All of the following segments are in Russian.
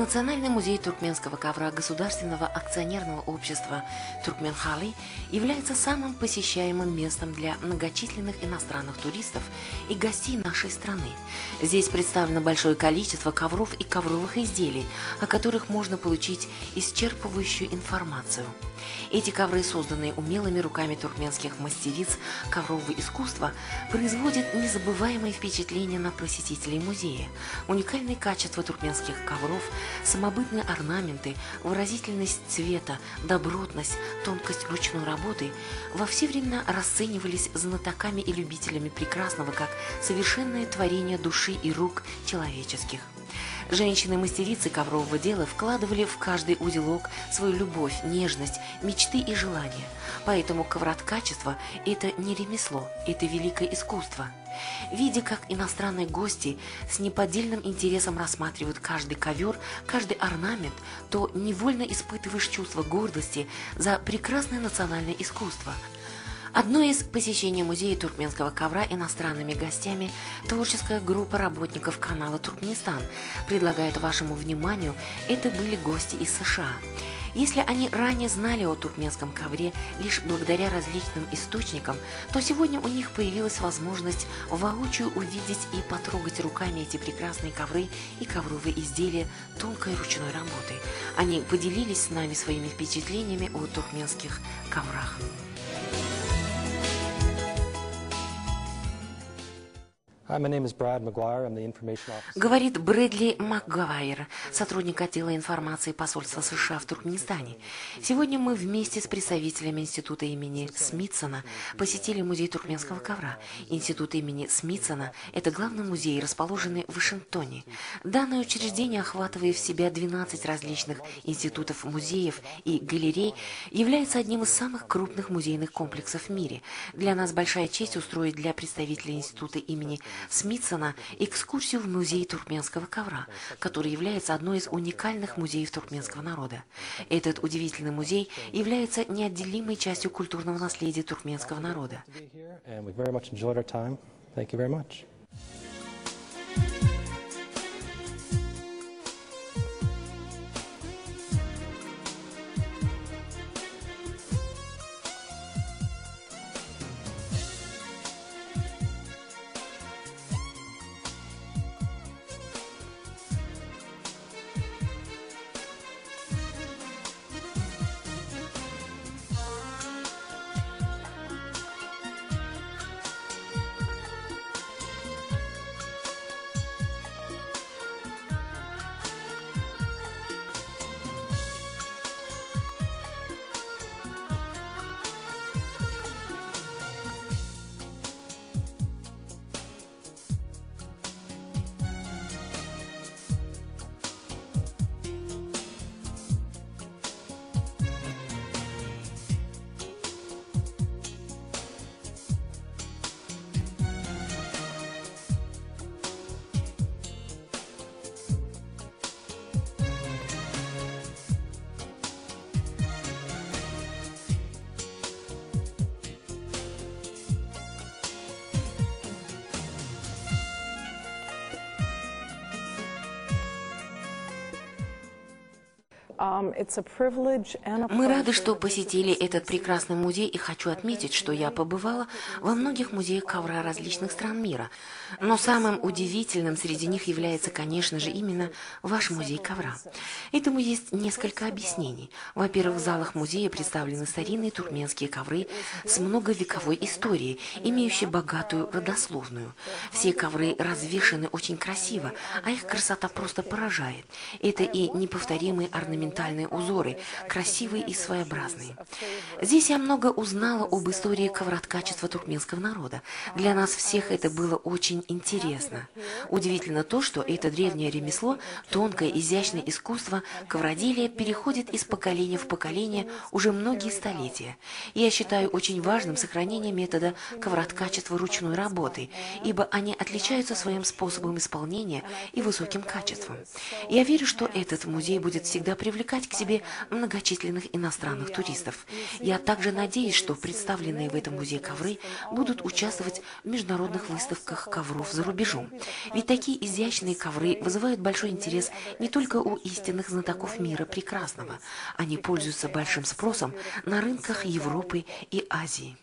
Национальный музей туркменского ковра Государственного акционерного общества Туркменхали является самым посещаемым местом для многочисленных иностранных туристов и гостей нашей страны. Здесь представлено большое количество ковров и ковровых изделий, о которых можно получить исчерпывающую информацию. Эти ковры, созданные умелыми руками туркменских мастериц коврового искусства, производят незабываемые впечатления на посетителей музея. Уникальные качества туркменских ковров, самобытные орнаменты, выразительность цвета, добротность, тонкость ручной работы во все времена расценивались знатоками и любителями прекрасного как совершенное творение души и рук человеческих. Женщины-мастерицы коврового дела вкладывали в каждый узелок свою любовь, нежность, мечты и желания. Поэтому ковроткачество – это не ремесло, это великое искусство. Видя, как иностранные гости с неподдельным интересом рассматривают каждый ковер, каждый орнамент, то невольно испытываешь чувство гордости за прекрасное национальное искусство. Одно из посещений музея туркменского ковра иностранными гостями творческая группа работников канала «Туркменистан» предлагает вашему вниманию, это были гости из США. Если они ранее знали о туркменском ковре лишь благодаря различным источникам, то сегодня у них появилась возможность воочию увидеть и потрогать руками эти прекрасные ковры и ковровые изделия тонкой ручной работы. Они поделились с нами своими впечатлениями о туркменских коврах. Говорит Брэдли Макгуайр, сотрудник отдела информации посольства США в Туркменистане. Сегодня мы вместе с представителями Института имени Смитсона посетили музей туркменского ковра. Институт имени Смитсона – это главный музей, расположенный в Вашингтоне. Данное учреждение, охватывая в себя 12 различных институтов, музеев и галерей, является одним из самых крупных музейных комплексов в мире. Для нас большая честь устроить для представителей Института имени Смитсона экскурсию в музей туркменского ковра, который является одной из уникальных музеев туркменского народа. Этот удивительный музей является неотделимой частью культурного наследия туркменского народа. Мы рады, что посетили этот прекрасный музей, и хочу отметить, что я побывала во многих музеях ковра различных стран мира. Но самым удивительным среди них является, конечно же, именно ваш музей ковра. Этому есть несколько объяснений. Во-первых, в залах музея представлены старинные туркменские ковры с многовековой историей, имеющие богатую родословную. Все ковры развешаны очень красиво, а их красота просто поражает. Это и неповторимые орнаментальные узоры, красивые и своеобразные. Здесь я много узнала об истории ковроткачества туркменского народа. Для нас всех это было очень интересно. Удивительно то, что это древнее ремесло, тонкое, изящное искусство ковроделия переходит из поколения в поколение уже многие столетия. Я считаю очень важным сохранение метода ковроткачества ручной работы, ибо они отличаются своим способом исполнения и высоким качеством. Я верю, что этот музей будет всегда привлекательным привлекать к себе многочисленных иностранных туристов. Я также надеюсь, что представленные в этом музее ковры будут участвовать в международных выставках ковров за рубежом. Ведь такие изящные ковры вызывают большой интерес не только у истинных знатоков мира прекрасного. Они пользуются большим спросом на рынках Европы и Азии.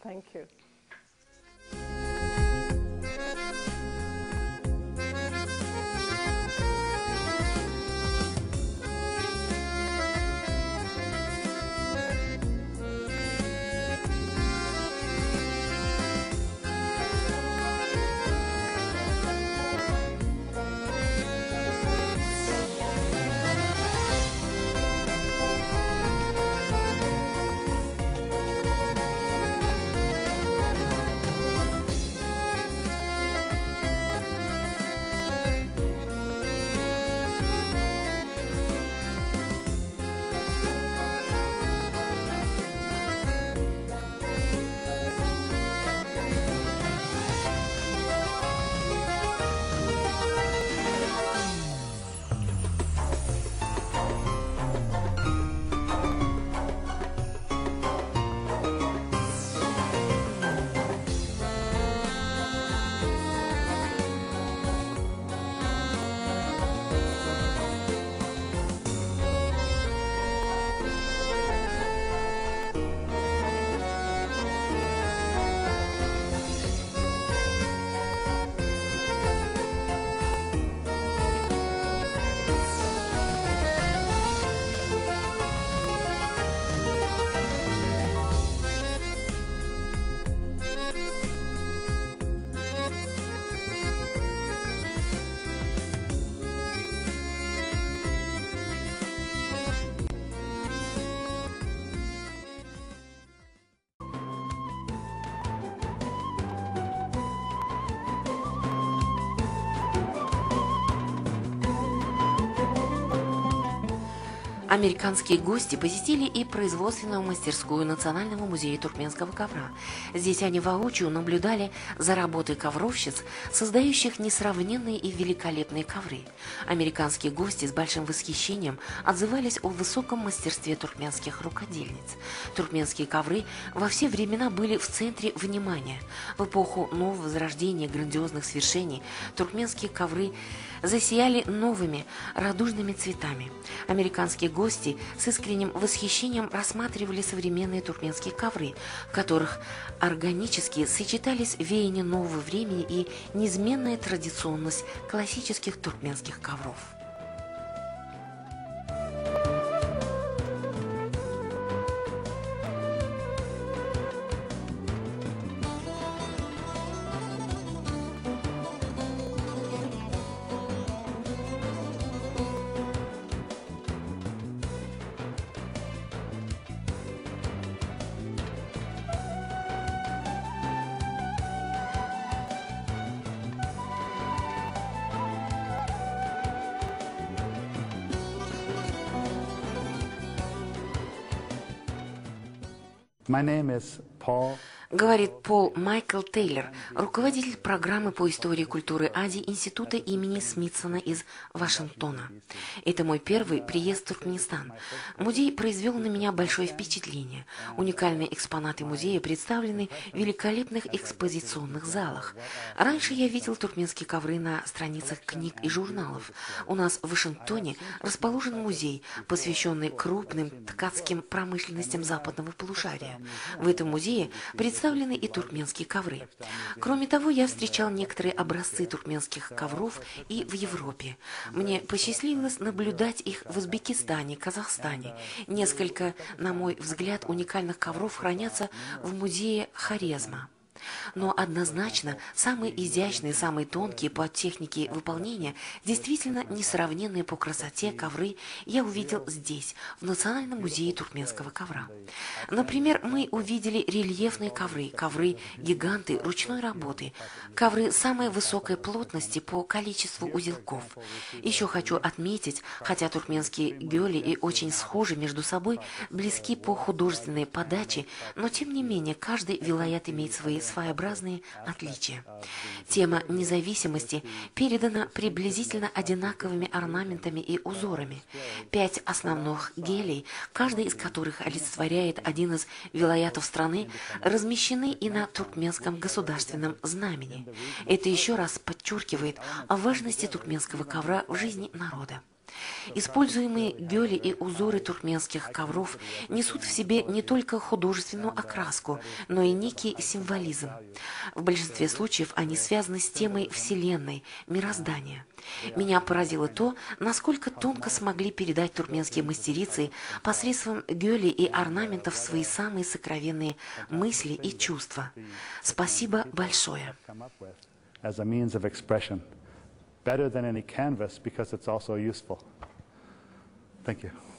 Американские гости посетили и производственную мастерскую Национального музея туркменского ковра. Здесь они воочию наблюдали за работой ковровщиц, создающих несравненные и великолепные ковры. Американские гости с большим восхищением отзывались о высоком мастерстве туркменских рукодельниц. Туркменские ковры во все времена были в центре внимания. В эпоху нового возрождения грандиозных свершений туркменские ковры засияли новыми радужными цветами. Американские гости с искренним восхищением рассматривали современные туркменские ковры, в которых органически сочетались веяния нового времени и неизменная традиционность классических туркменских ковров. My name is Paul. Говорит Пол Майкл Тейлор, руководитель программы по истории и культуры Азии Института имени Смитсона из Вашингтона. Это мой первый приезд в Туркменистан. Музей произвел на меня большое впечатление. Уникальные экспонаты музея представлены в великолепных экспозиционных залах. Раньше я видел туркменские ковры на страницах книг и журналов. У нас в Вашингтоне расположен музей, посвященный крупным ткацким промышленностям западного полушария. В этом музее представлены и туркменские ковры. Кроме того, я встречал некоторые образцы туркменских ковров и в Европе. Мне посчастливилось наблюдать их в Узбекистане, Казахстане. Несколько, на мой взгляд, уникальных ковров хранятся в музее Хорезма. Но однозначно самые изящные, самые тонкие по технике выполнения, действительно несравненные по красоте ковры я увидел здесь, в Национальном музее туркменского ковра. Например, мы увидели рельефные ковры, ковры-гиганты ручной работы, ковры самой высокой плотности по количеству узелков. Еще хочу отметить, хотя туркменские гёли и очень схожи между собой, близки по художественной подаче, но тем не менее каждый вилаят имеет свои своеобразные отличия. Тема независимости передана приблизительно одинаковыми орнаментами и узорами. 5 основных гелей, каждый из которых олицетворяет один из вилаятов страны, размещены и на туркменском государственном знамени. Это еще раз подчеркивает о важности туркменского ковра в жизни народа. Используемые гёли и узоры туркменских ковров несут в себе не только художественную окраску, но и некий символизм. В большинстве случаев они связаны с темой Вселенной, мироздания. Меня поразило то, насколько тонко смогли передать туркменские мастерицы посредством гёли и орнаментов свои самые сокровенные мысли и чувства. Спасибо большое. As a means of expression, better than any canvas because it's also useful. Thank you.